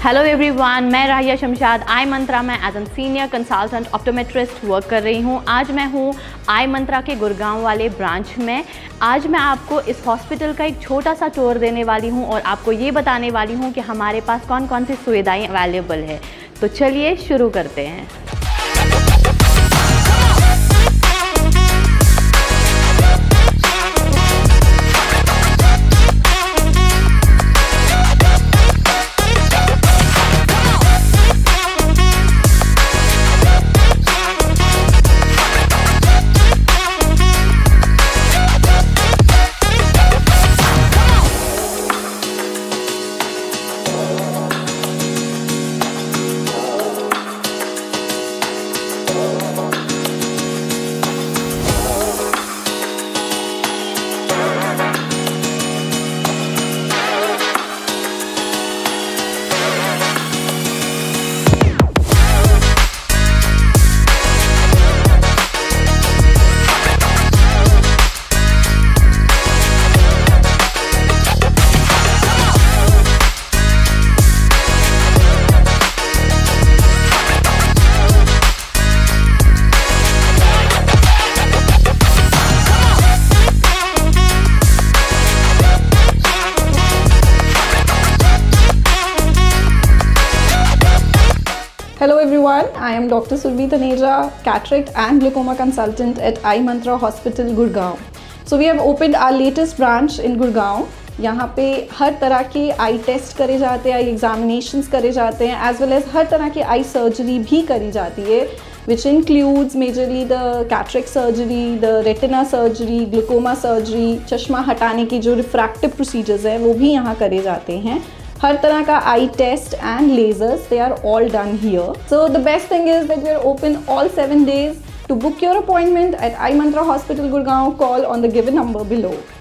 Hello everyone, मैं राहिया Shamshad eye Mantra में as a senior consultant optometrist work कर रही हूँ। आज मैं हूँ आई मंत्रा के गुड़गांव वाले ब्रांच में। आज मैं आपको इस हॉस्पिटल का एक छोटा सा टूर देने वाली हूँ और आपको ये बताने वाली हूँ कि हमारे पास कौन कौन सी सुविधाएँ अवेलेबल है। तो चलिए शुरू करते हैं। Hello everyone, I am Dr. Survi Taneja, cataract and glaucoma consultant at Eye Mantra Hospital, Gurgaon. So we have opened our latest branch in Gurgaon. यहाँ पे हर तरह के आई टेस्ट करे जाते हैं, आई एग्जामिनेशंस करे जाते हैं, एज वेल एज हर तरह की आई सर्जरी भी करी जाती है, which includes majorly the cataract surgery, the retina surgery, glaucoma surgery, चश्मा हटाने की जो रिफ्रैक्टिव प्रोसीजर्स हैं वो भी यहाँ करे जाते हैं। हर तरह का eye test and lasers, they are all done here. So the best thing is that we are open all 7 days. To book your appointment at Eye Mantra Hospital, Gurgaon, call on the given number below.